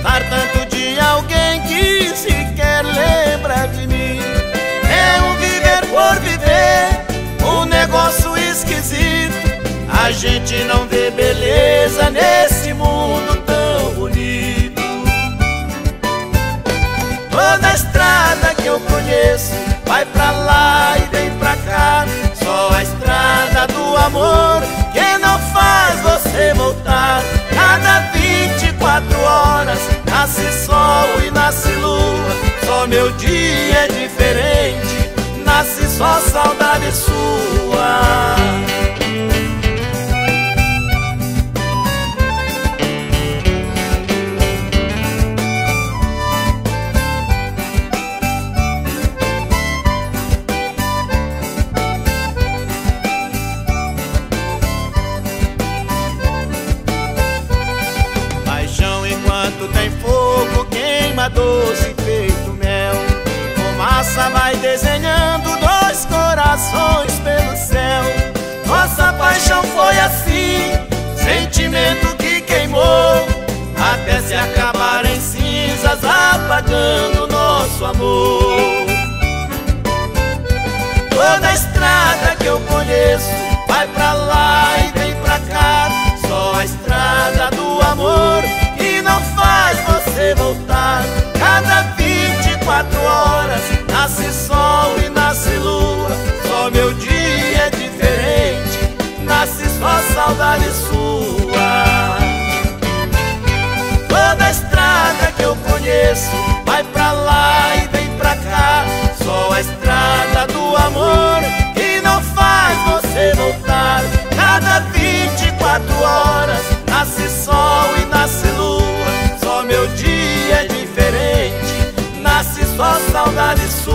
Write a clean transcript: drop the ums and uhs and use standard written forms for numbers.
gostar tanto de alguém que sequer lembra de mim. É um viver por viver, um negócio esquisito. A gente não vê beleza nesse mundo tão bonito. Toda a estrada que eu conheço vai pra lá e vem pra cá. Só a estrada do amor que não faz você voltar. Cada 24 horas nasce sol e nasce lua. Só meu dia é diferente, nasce só saudade sua. Enquanto tem fogo, queima doce feito mel. Fumaça vai desenhando dois corações pelo céu. Nossa paixão foi assim, sentimento que queimou, até se acabar em cinzas, apagando nosso amor. Toda a estrada que eu conheço vai pra lá e vem pra cá. Só a estrada do amor que não faz você voltar. Cada 24 horas nasce sol e nasce lua. Só meu dia é diferente, nasce só saudade sua. Toda a estrada que eu conheço vai pra lá e vem pra cá. Só a estrada do amor que não faz você voltar. Cada 24 horas nasce sol e nasce lua. Só meu dia é diferente, nasce só saudade sua.